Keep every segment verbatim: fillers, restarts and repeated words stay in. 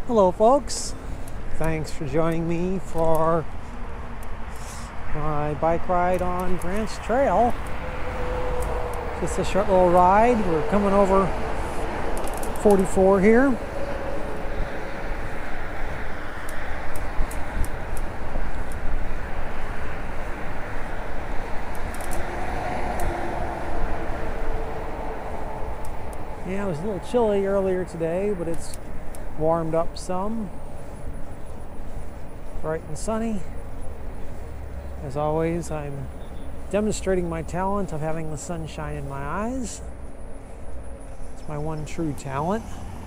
Hello folks, thanks for joining me for my bike ride on Grant's Trail. Just a short little ride. We're coming over forty-four here. Yeah, it was a little chilly earlier today, but it's warmed up some. Bright and sunny. As always, I'm demonstrating my talent of having the sunshine in my eyes. It's my one true talent.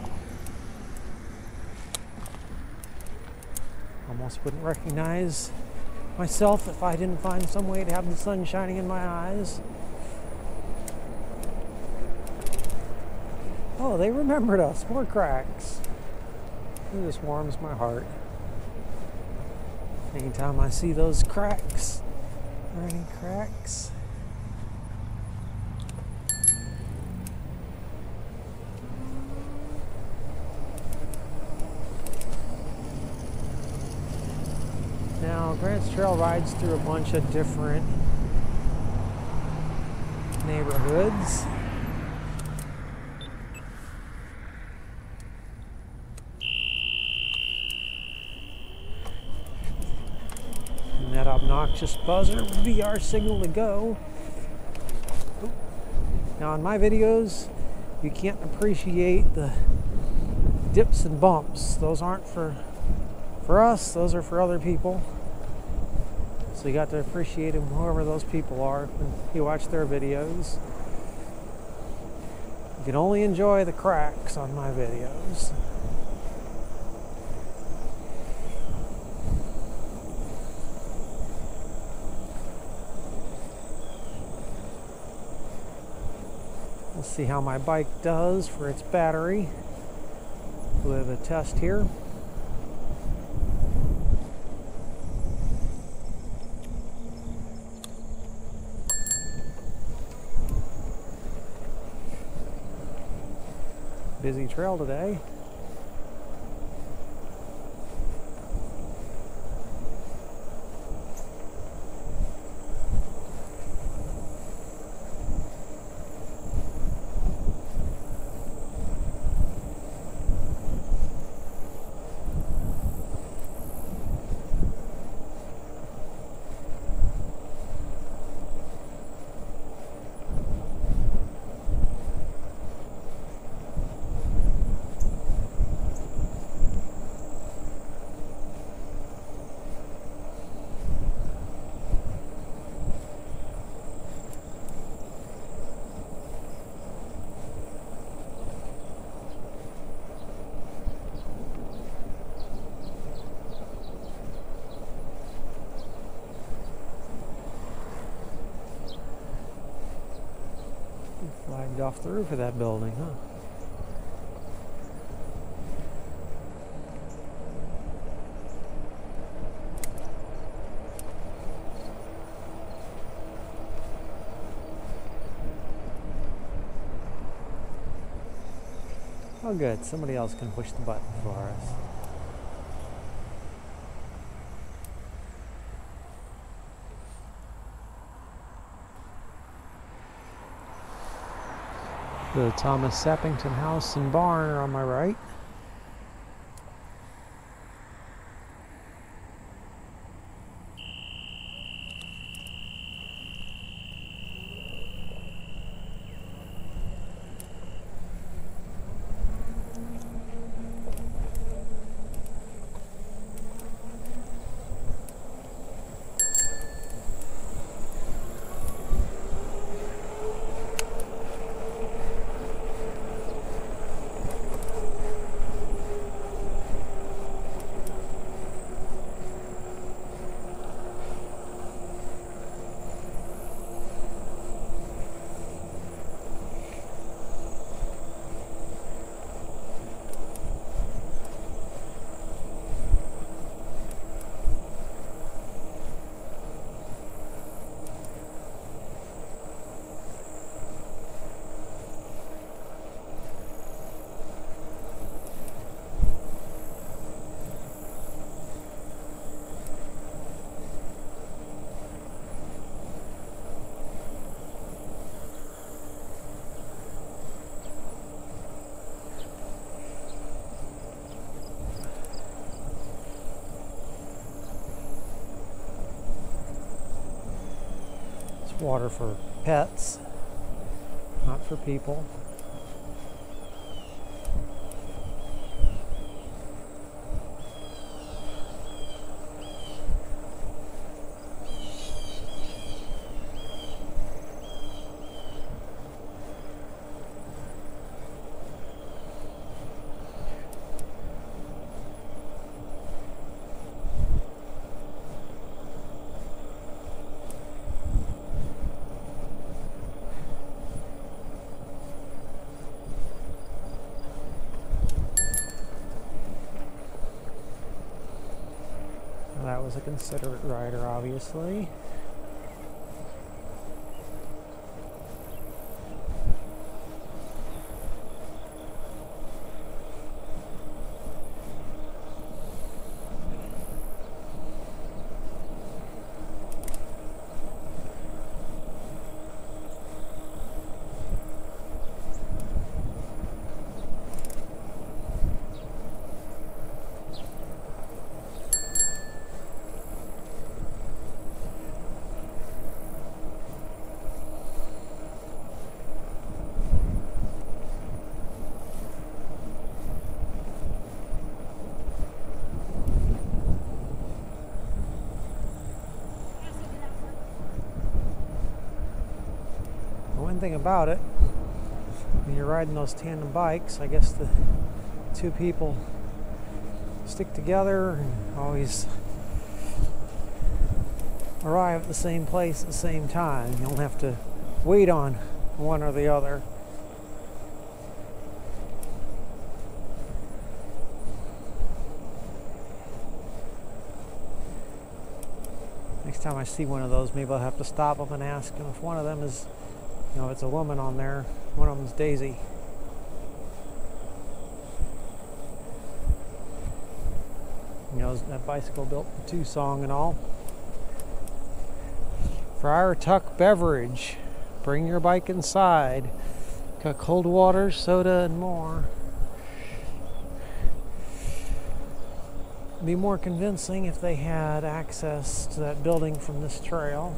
Almost wouldn't recognize myself if I didn't find some way to have the sun shining in my eyes. Oh, they remembered us. More cracks. It just warms my heart. Anytime I see those cracks, or any cracks. Now, Grant's Trail rides through a bunch of different neighborhoods. That obnoxious buzzer would be our signal to go. Now in my videos, you can't appreciate the dips and bumps. Those aren't for for us, those are for other people. So you got to appreciate them, whoever those people are, when you watch their videos. You can only enjoy the cracks on my videos. Let's see how my bike does for its battery. We'll have a test here. Busy trail today. Flagged off the roof of that building, huh? Oh good, somebody else can push the button for us. The Thomas Sappington house and barn are on my right. water for pets, not for people. That was a considerate rider, obviously. One thing about it, when you're riding those tandem bikes, I guess the two people stick together and always arrive at the same place at the same time. You don't have to wait on one or the other. Next time I see one of those, maybe I'll have to stop them and ask them if one of them is, you know, it's a woman on there. One of them's Daisy. You know, that bicycle built for Tucson and all. Friar Tuck Beverage. Bring your bike inside. Got cold water, soda, and more. It'd be more convincing if they had access to that building from this trail.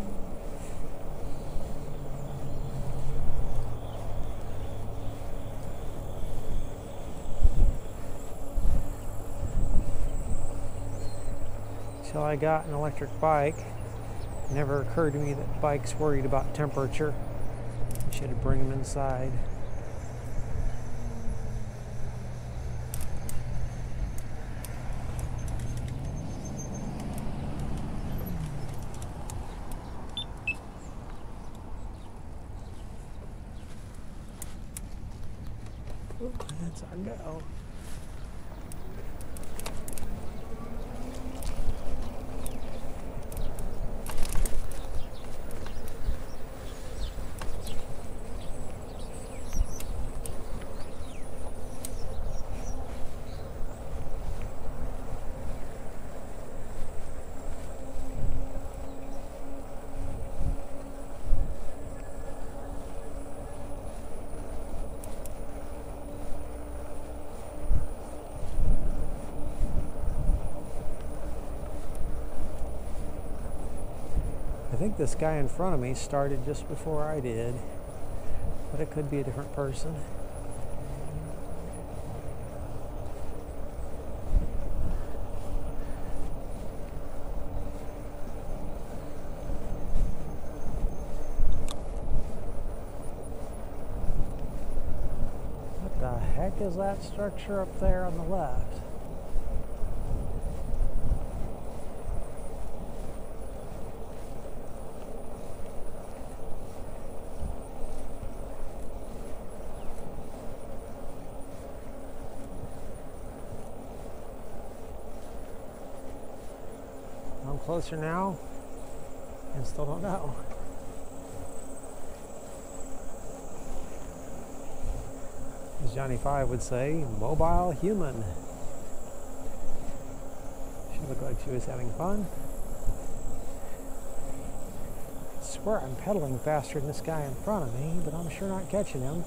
Until I got an electric bike, it never occurred to me that bikes worried about temperature. I should have bring them inside. That's our go. I think this guy in front of me started just before I did, but it could be a different person. What the heck is that structure up there on the left? I'm closer now and still don't know. As Johnny Five would say, mobile human. She looked like she was having fun. I swear I'm pedaling faster than this guy in front of me, but I'm sure not catching him.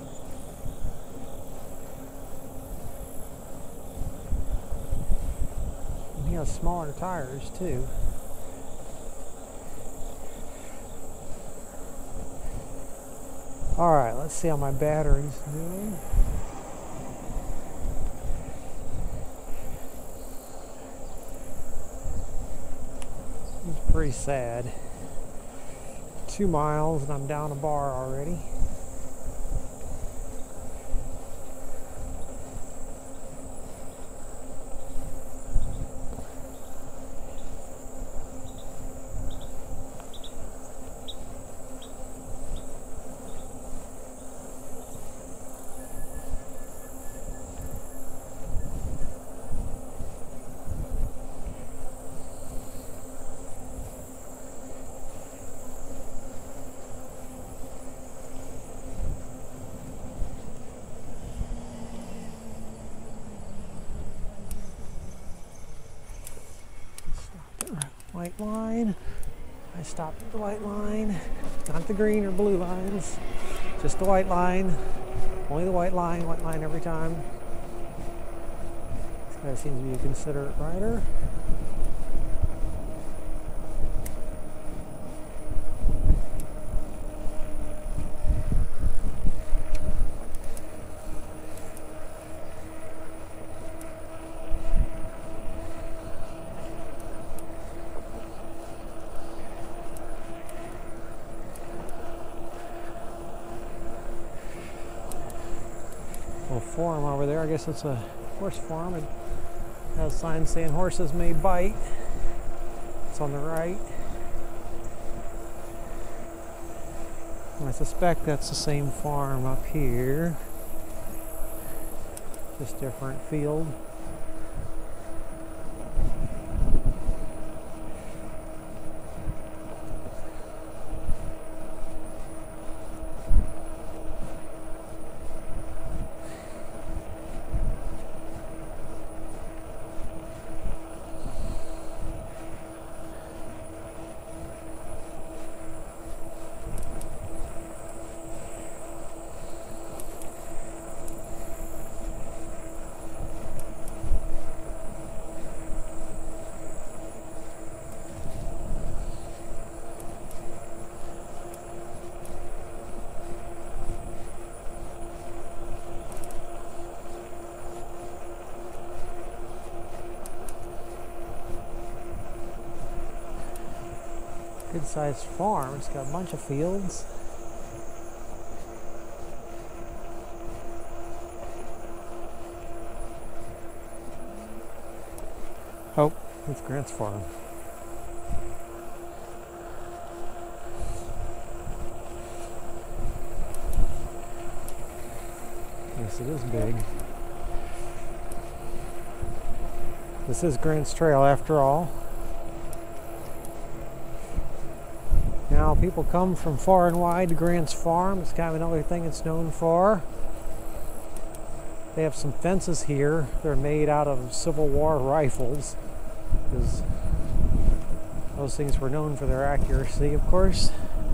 And he has smaller tires too. Alright, let's see how my battery's doing. It's pretty sad. Two miles and I'm down a bar already. White line. I stopped at the white line, not the green or blue lines, just the white line. Only the white line, white line every time. This guy seems to be a considerate rider. Farm over there. I guess it's a horse farm. It has signs saying horses may bite. It's on the right. And I suspect that's the same farm up here. Just different field. Good sized farm. It's got a bunch of fields. Oh, it's Grant's farm. Yes, it is big. This is Grant's Trail after all. Now people come from far and wide to Grant's farm. It's kind of another thing it's known for. They have some fences here. They're made out of Civil War rifles, because those things were known for their accuracy, of course.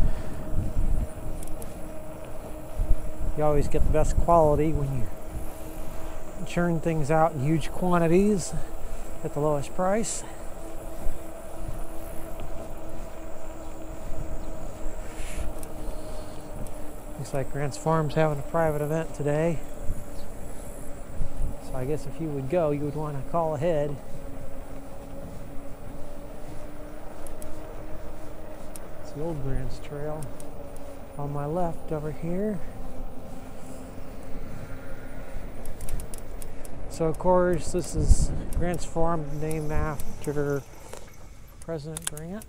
You always get the best quality when you churn things out in huge quantities at the lowest price. Looks like Grant's Farm's having a private event today. So I guess if you would go, you would want to call ahead. It's the old Grant's Trail on my left over here. So of course this is Grant's Farm, named after President Grant.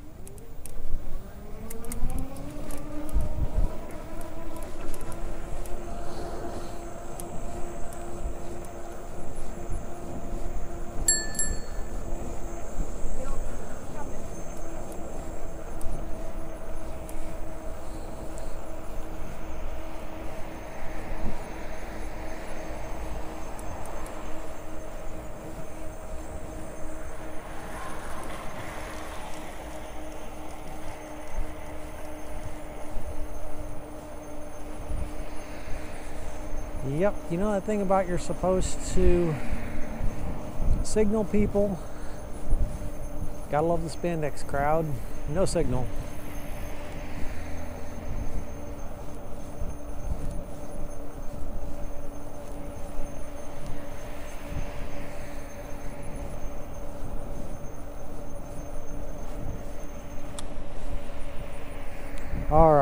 Yep, you know that thing about you're supposed to signal people? Gotta love the spandex crowd. No signal.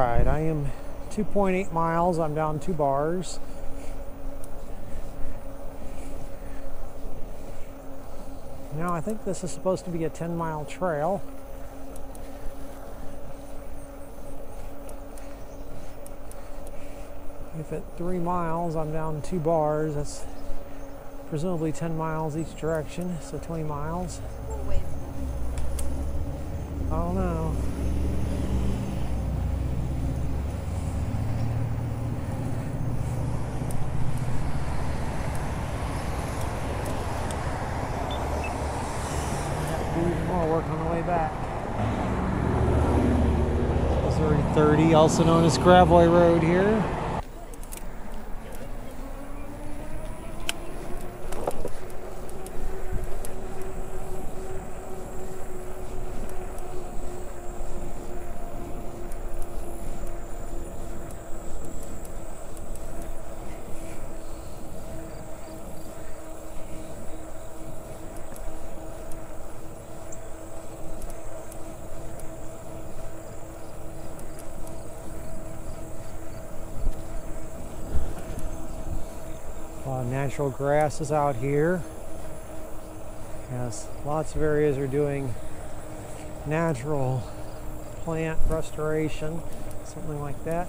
right, I am two point eight miles. I'm down two bars. Now I think this is supposed to be a ten mile trail. If at three miles I'm down two bars, that's presumably ten miles each direction, so twenty miles. We'll wait. I don't know. More work on the way back. Missouri thirty, also known as Gravois Road here. A lot of natural grasses out here. Yes, lots of areas are doing natural plant restoration, something like that.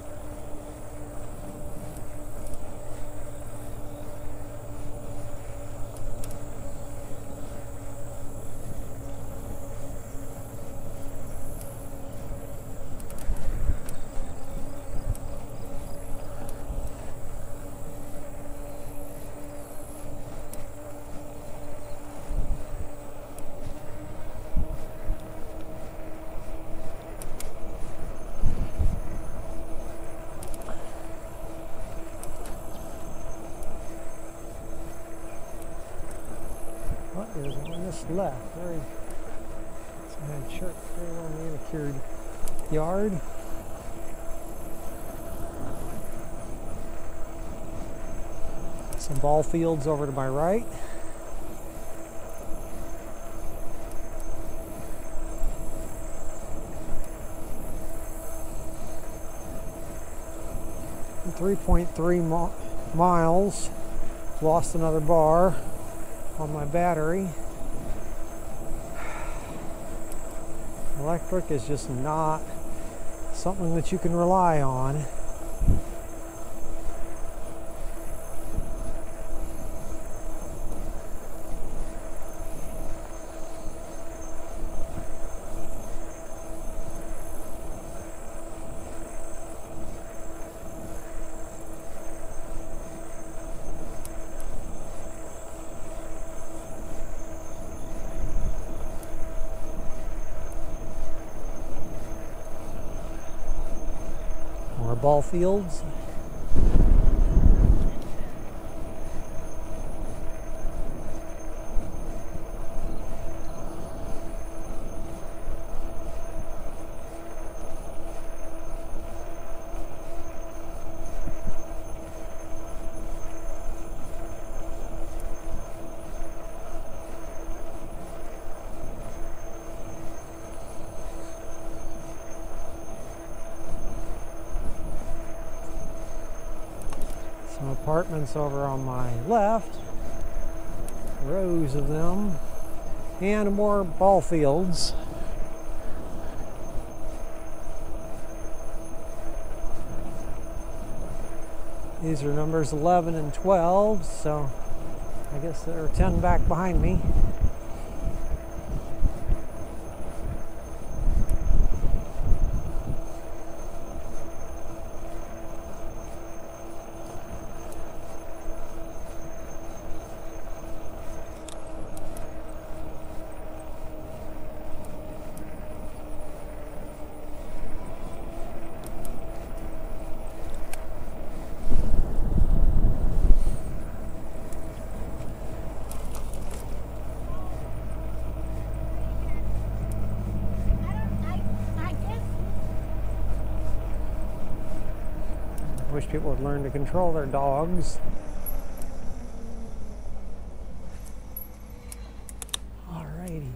What is on this left? Very, some church, very well manicured yard. Some ball fields over to my right. three point three miles. Lost another bar on my battery. Electric is just not something that you can rely on. More ball fields. Some apartments over on my left, rows of them, and more ball fields. These are numbers eleven and twelve, so I guess there are ten back behind me. Wish people would learn to control their dogs. Alrighty.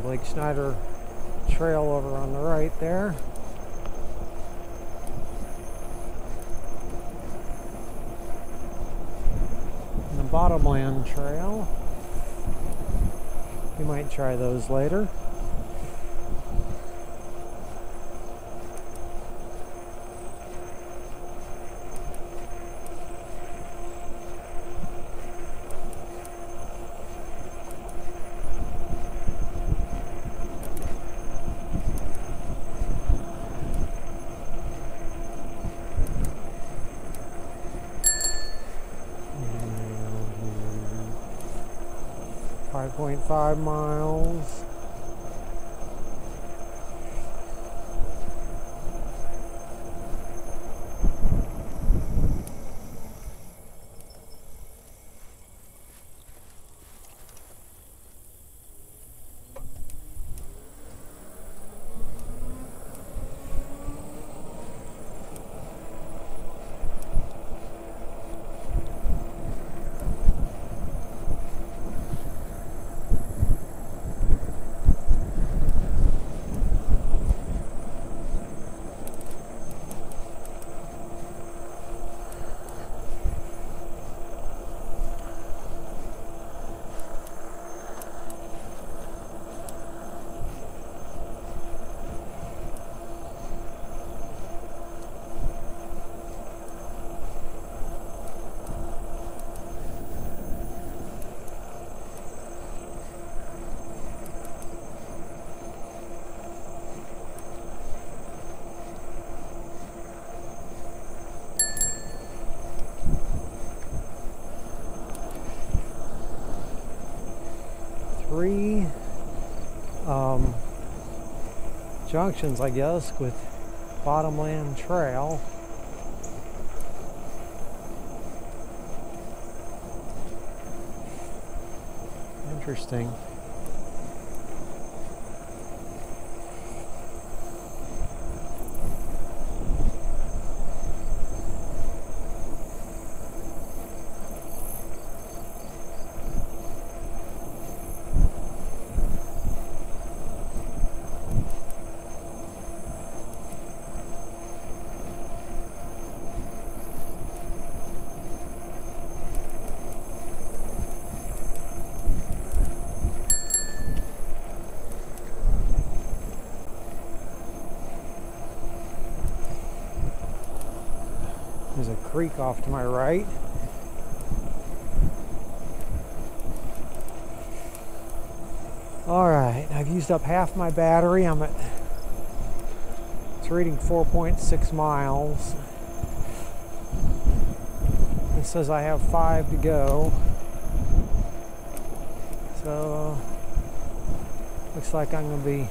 Lake Schneider Trail over on the right there. And the Bottomland Trail. We might try those later. five point five miles. Three um, junctions, I guess, with Bottomland Trail. Interesting. There's a creek off to my right. All right, I've used up half my battery. I'm at, it's reading four point six miles. It says I have five to go. So, looks like I'm gonna be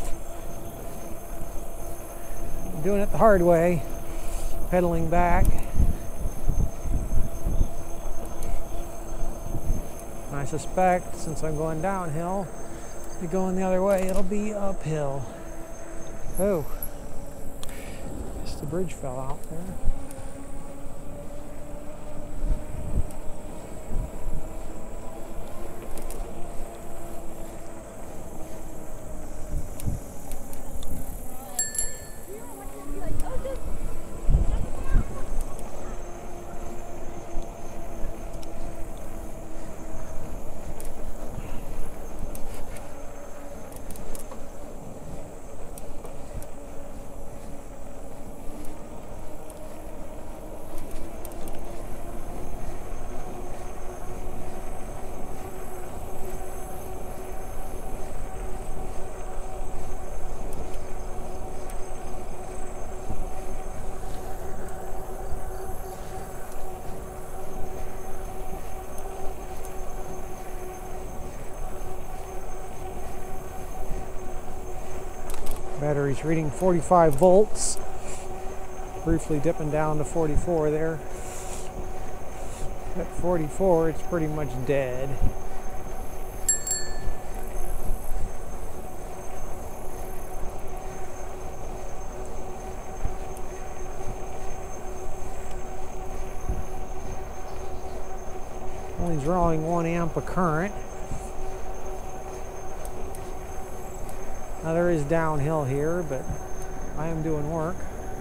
doing it the hard way. Pedaling back. I suspect, since I'm going downhill, to going the other way, it'll be uphill. Oh, just the bridge fell out there. Battery's reading forty-five volts. Briefly dipping down to forty-four there. At forty-four, it's pretty much dead. Only drawing one amp of current. Now there is downhill here, but I am doing work.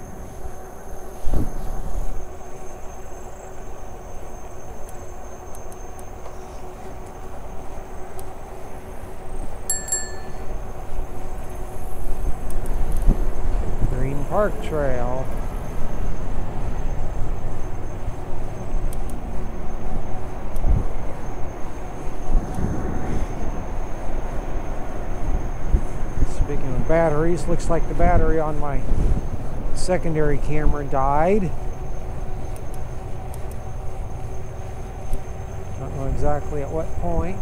Green Park Trail. Speaking of batteries, looks like the battery on my secondary camera died. Don't know exactly at what point.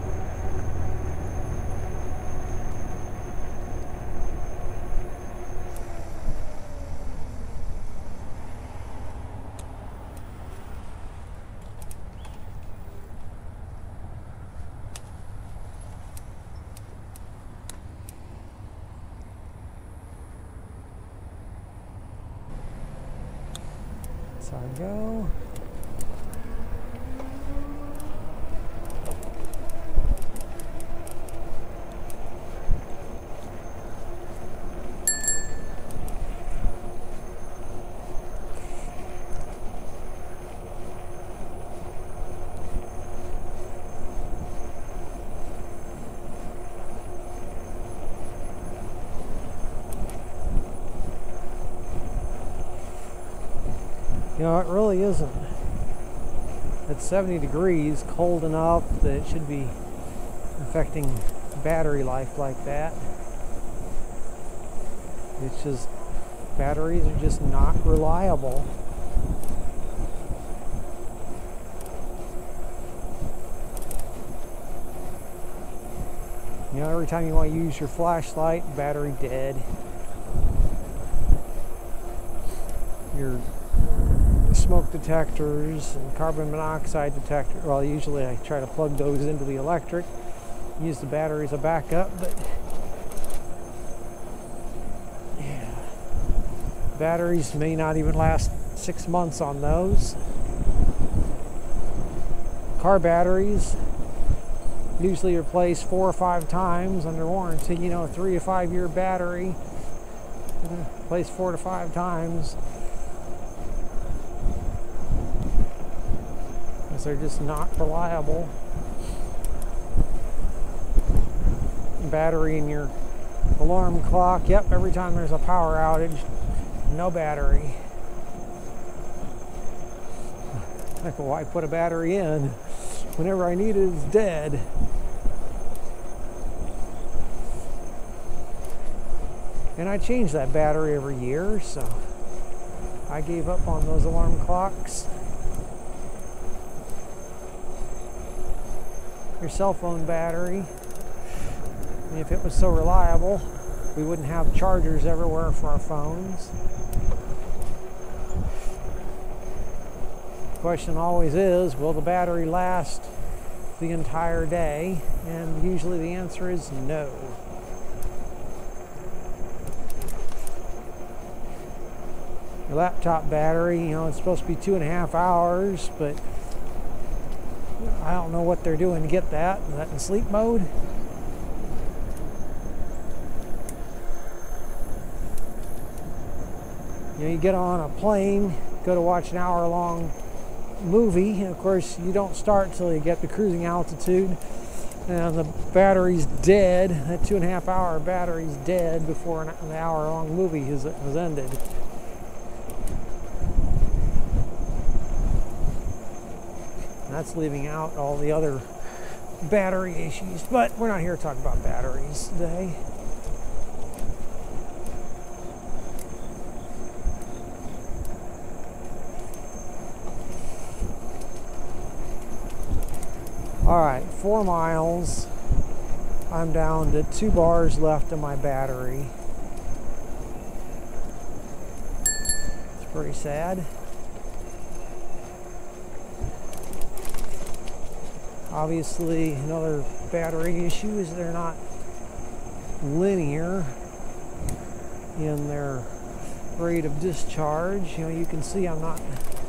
So I go. You know, it really isn't. It's seventy degrees, cold enough that it should be affecting battery life like that. It's just, batteries are just not reliable. You know, every time you want to use your flashlight, battery dead. Your smoke detectors and carbon monoxide detector, well, usually I try to plug those into the electric, use the battery as a backup, but yeah, batteries may not even last six months on those. Car batteries usually replace four or five times under warranty. You know, a three to five year battery replace four to five times. They're just not reliable. Battery in your alarm clock. Yep, every time there's a power outage, no battery. Like, well, why put a battery in? Whenever I need it, it's dead. And I change that battery every year, so I gave up on those alarm clocks. Your cell phone battery, and if it was so reliable, we wouldn't have chargers everywhere for our phones. The question always is, will the battery last the entire day? And usually the answer is no. Your laptop battery, you know, it's supposed to be two and a half hours, but I don't know what they're doing to get that. Is that in sleep mode? You know, you get on a plane, go to watch an hour-long movie, and of course you don't start till you get to cruising altitude, and the battery's dead. That two and a half hour battery's dead before an hour-long movie has, has ended. That's leaving out all the other battery issues, but we're not here to talk about batteries today. All right, four miles. I'm down to two bars left of my battery. It's pretty sad. Obviously, another battery issue is they're not linear in their rate of discharge. You know, you can see I'm not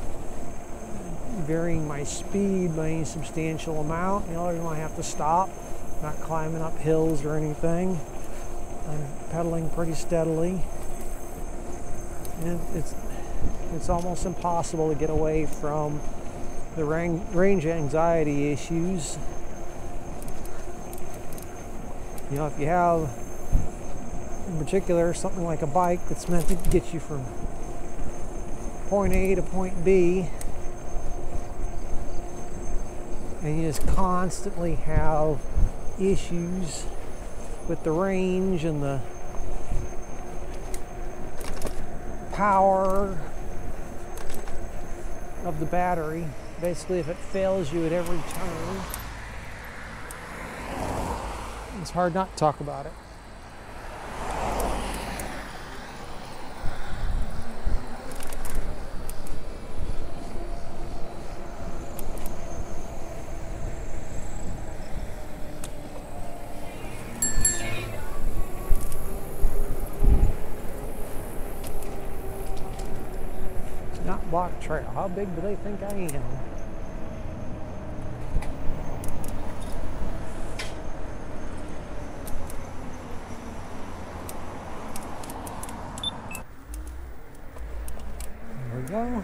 varying my speed by any substantial amount. You know, I have to stop, not climbing up hills or anything. I'm pedaling pretty steadily, and it's it's almost impossible to get away from the range anxiety issues. You know, if you have, in particular, something like a bike that's meant to get you from point A to point B, and you just constantly have issues with the range and the power of the battery. Basically, if it fails you at every turn, it's hard not to talk about it. Not block trail. How big do they think I am? There we go.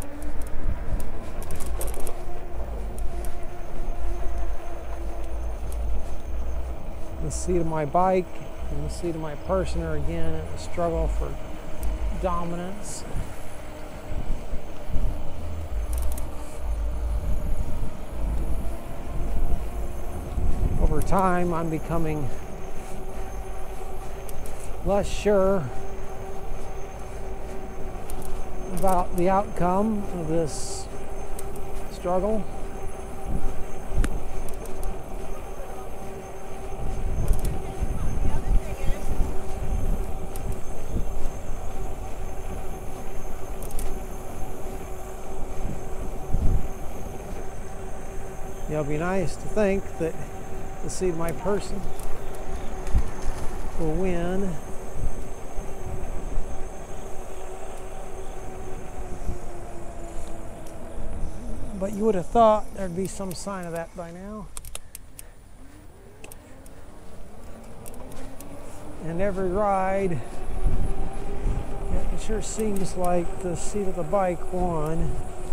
The seat of my bike and the seat of my person are again in a struggle for dominance. Over time, I'm becoming less sure about the outcome of this struggle. It'll be nice to think that the seat of my person will win. But you would have thought there'd be some sign of that by now. And every ride, it sure seems like the seat of the bike won.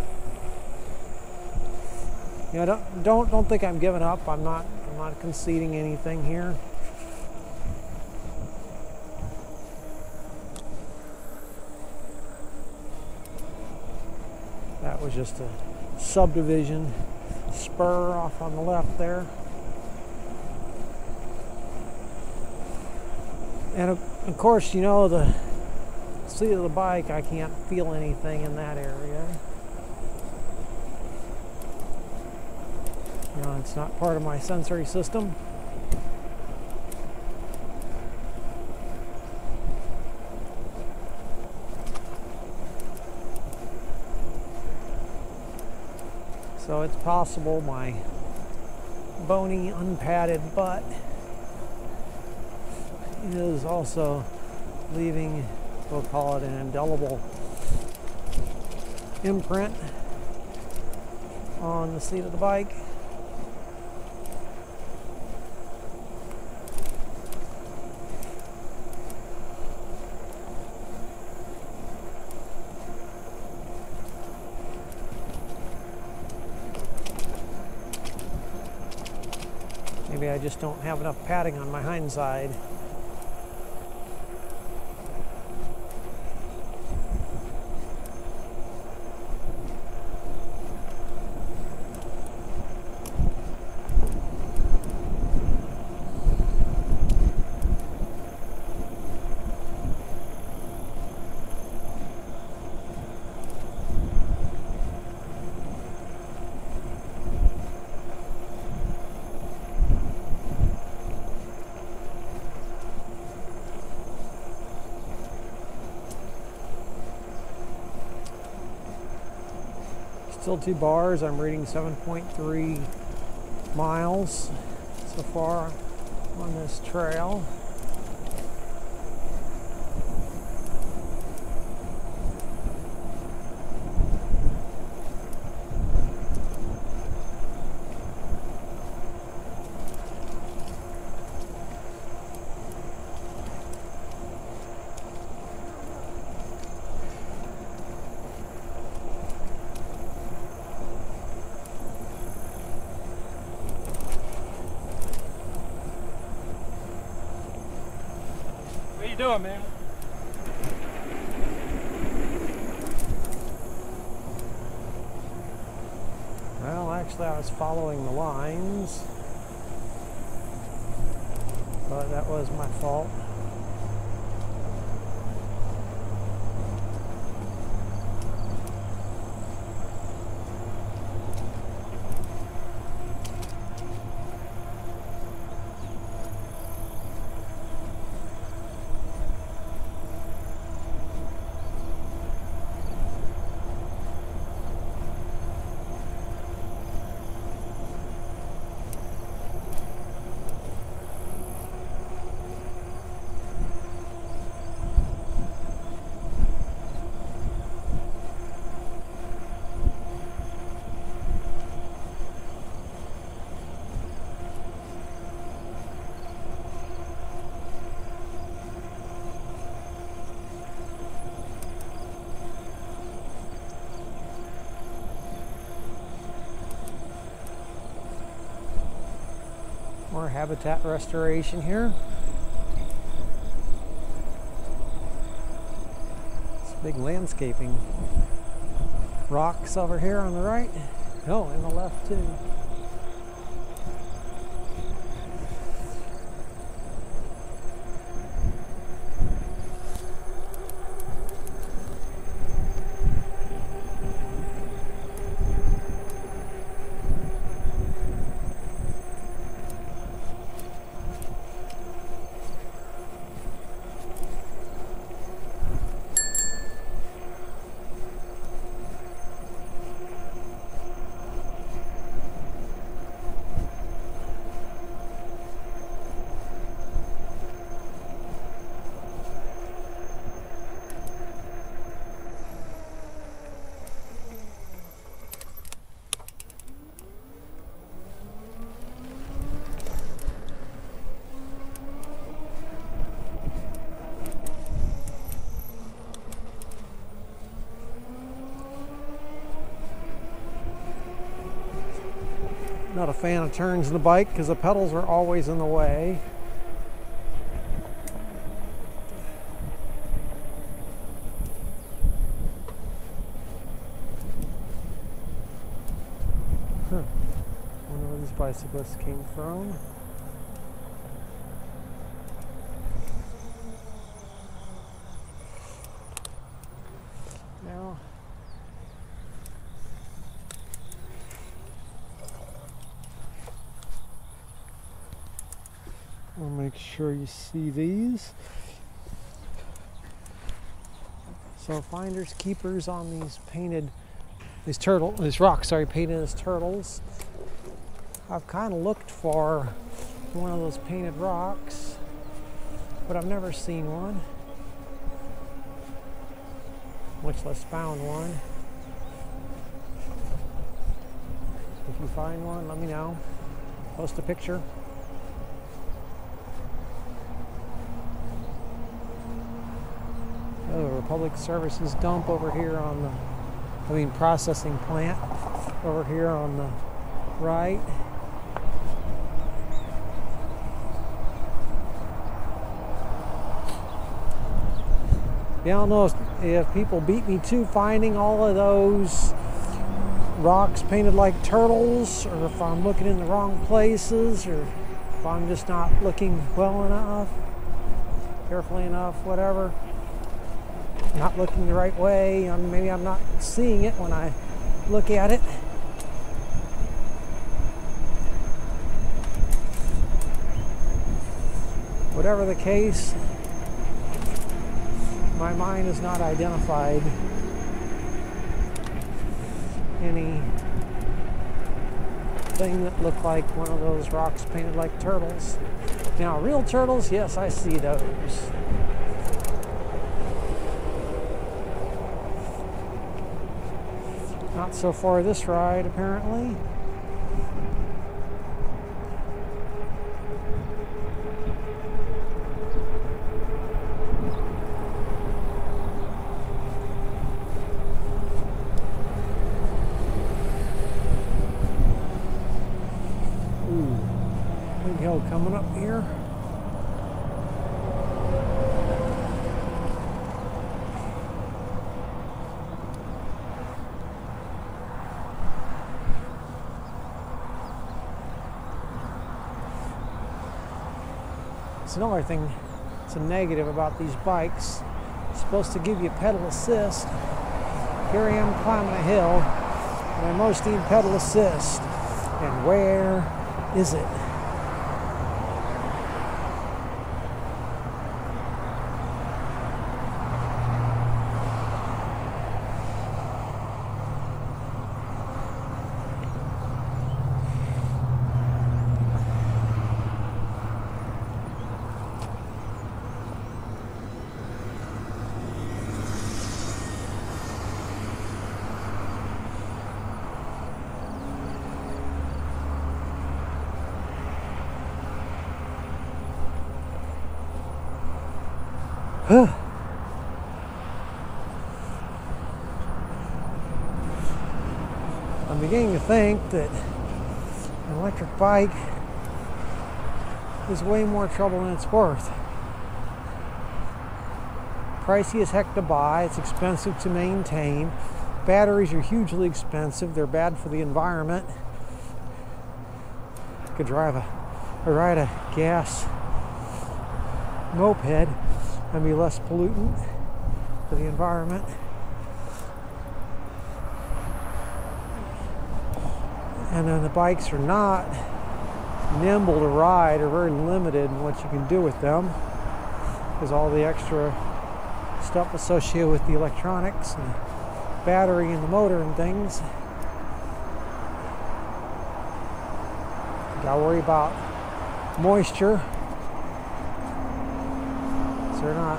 You know, don't don't don't think I'm giving up. I'm not. I'm not conceding anything here. That was just a subdivision spur off on the left there. And of, of course, you know, the seat of the bike, I can't feel anything in that area. You know, it's not part of my sensory system. So it's possible my bony, unpadded butt is also leaving, we'll call it an indelible imprint on the seat of the bike. Maybe I just don't have enough padding on my hindside. Still two bars. I'm reading seven point three miles so far on this trail. you doing, man? Well, actually, I was following the lines, but that was my fault. More habitat restoration here. It's big landscaping. Rocks over here on the right. Oh, and the left too. Not a fan of turns in the bike because the pedals are always in the way. Huh. I wonder where these bicyclists came from. Now, I'll make sure you see these. So finders keepers on these painted, these turtle, these rocks, sorry, painted as turtles. I've kind of looked for one of those painted rocks, but I've never seen one. Much less found one. If you find one, let me know. Post a picture. Oh, Republic Services dump over here on the, I mean processing plant over here on the right. Yeah, I don't know if, if people beat me to finding all of those rocks painted like turtles, or if I'm looking in the wrong places, or if I'm just not looking well enough, carefully enough, whatever. Not looking the right way, and maybe I'm not seeing it when I look at it. Whatever the case, my mind has not identified any thing that looked like one of those rocks painted like turtles. Now, real turtles, yes, I see those. Not so far this ride, apparently. Ooh, big hill coming up here. It's another thing, it's a negative about these bikes. It's supposed to give you pedal assist. Here I am climbing a hill, and I most need pedal assist. And where is it? I'm beginning to think that an electric bike is way more trouble than it's worth. Pricey as heck to buy, it's expensive to maintain. Batteries are hugely expensive, they're bad for the environment. I could drive a, or ride a gas moped and be less pollutant for the environment. And then the bikes are not nimble to ride, or very limited in what you can do with them, because all the extra stuff associated with the electronics and the battery and the motor and things. Gotta worry about moisture, so they're not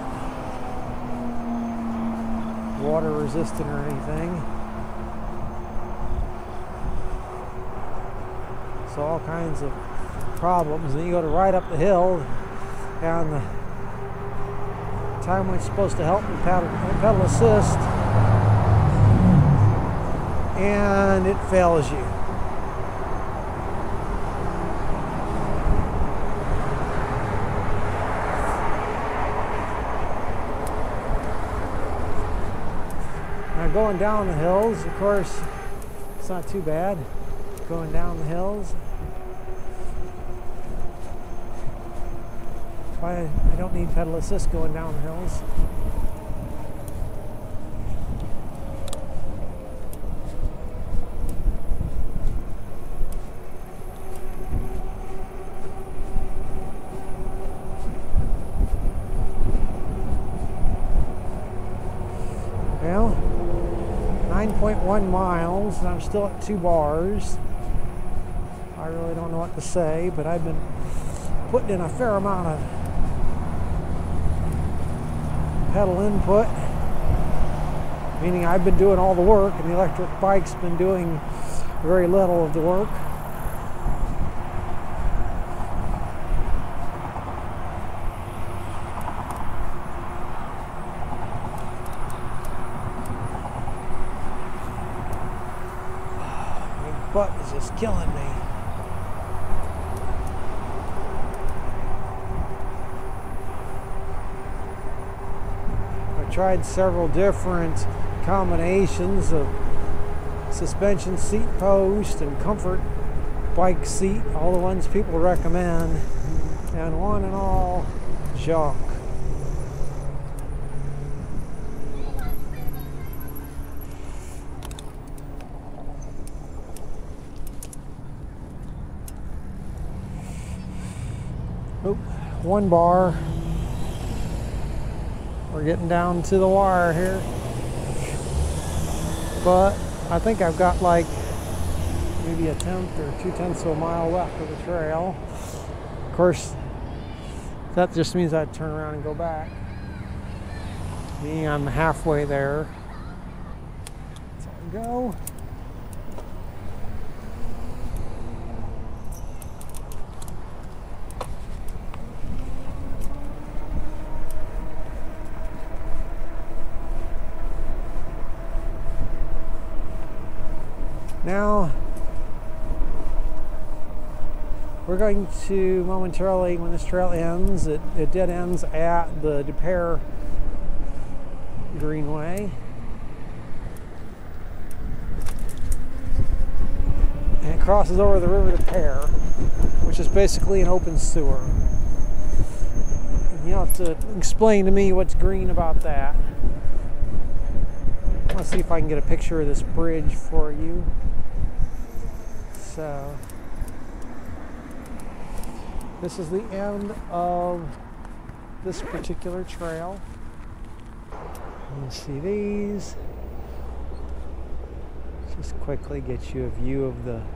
water resistant or anything. So all kinds of problems. And then you go to ride up the hill, and the time when it's supposed to help with pedal, pedal assist, and it fails you. Now going down the hills, of course, it's not too bad. Going down the hills. That's why I don't need pedal assist going down the hills. Well, nine point one miles, and I'm still at two bars. I really don't know what to say, but I've been putting in a fair amount of pedal input, meaning I've been doing all the work and the electric bike's been doing very little of the work. My butt is just killing me. Tried several different combinations of suspension seat post and comfort bike seat, all the ones people recommend, and one and all junk. Oop, one bar. We're getting down to the wire here, but I think I've got like maybe a tenth or two tenths of a mile left of the trail. Of course, that just means I'd turn around and go back. Me, I'm halfway there. So I go. Now, we're going to momentarily, when this trail ends, it, it dead ends at the Des Peres Greenway. And it crosses over the river Des Peres, which is basically an open sewer. You'll have to explain to me what's green about that. Let's see if I can get a picture of this bridge for you. So, this is the end of this particular trail. You see these. Just quickly get you a view of the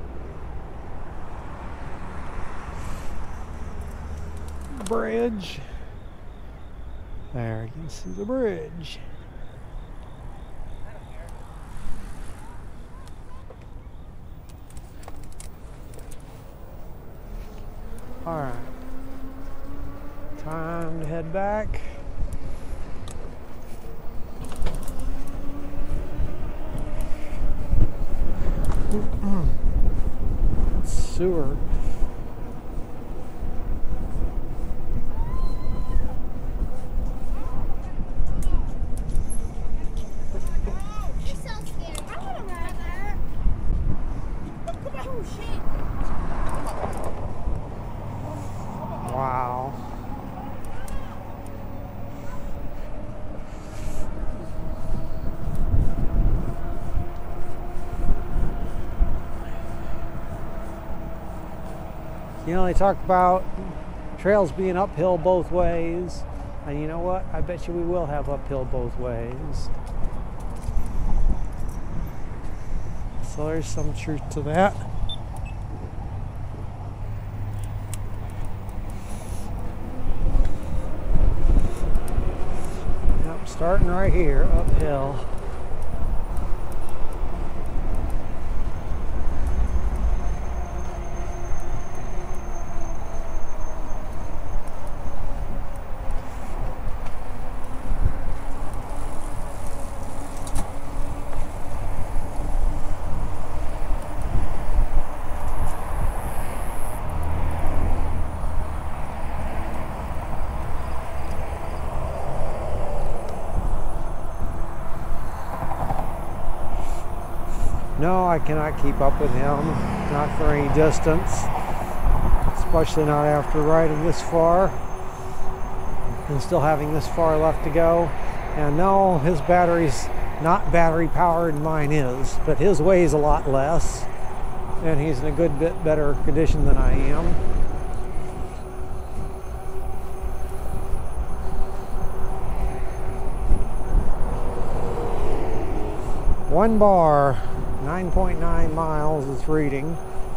bridge. There, you can see the bridge. All right, time to head back. Sewer. Wow. You know, they talk about trails being uphill both ways, and you know what? I bet you we will have uphill both ways. So there's some truth to that. Yep, starting right here, uphill. No, I cannot keep up with him, not for any distance, especially not after riding this far and still having this far left to go. And no, his battery's not battery powered, mine is, but his weighs a lot less, and he's in a good bit better condition than I am. One bar. nine point nine miles is reading.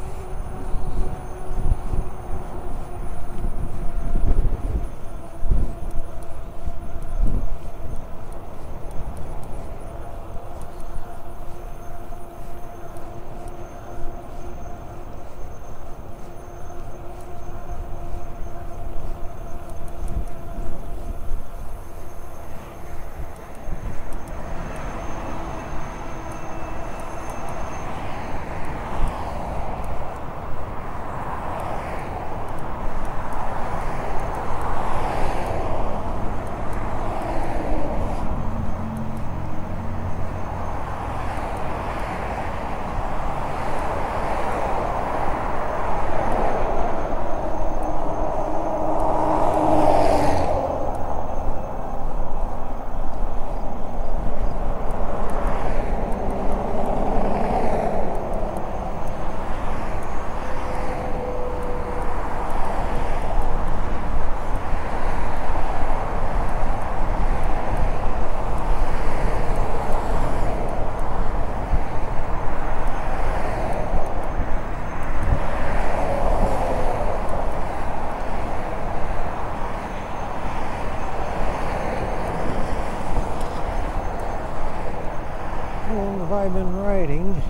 How long have I been riding?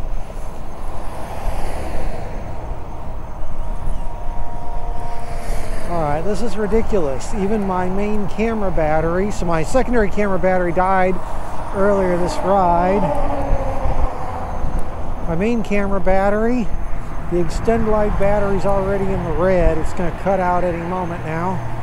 Alright, this is ridiculous. Even my main camera battery, so my secondary camera battery died earlier this ride. My main camera battery, the extend light battery's already in the red. It's going to cut out any moment now.